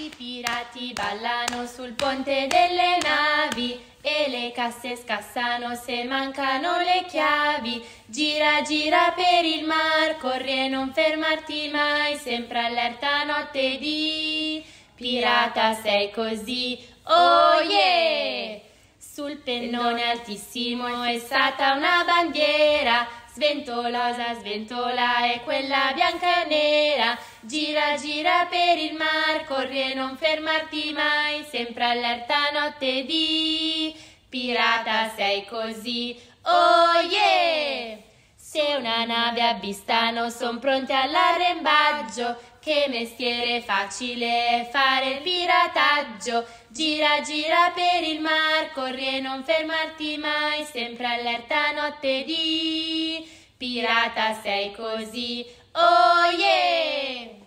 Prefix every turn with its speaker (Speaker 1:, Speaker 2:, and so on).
Speaker 1: I pirati ballano sul ponte delle navi e le casse scassano se mancano le chiavi. Gira, gira per il mar, corri e non fermarti mai, sempre allerta notte di pirata sei così, oh yeah! Sul pennone altissimo è stata una bandiera, sventolosa, sventola è quella bianca e nera. Gira, gira per il mar, corri e non fermarti mai, sempre allerta notte di pirata sei così, oh yeah! Se una nave avvistano son pronti all'arrembaggio, che mestiere facile è fare il pirataggio. Gira, gira per il mar, corri e non fermarti mai, sempre allerta notte di pirata sei così, oh yeah!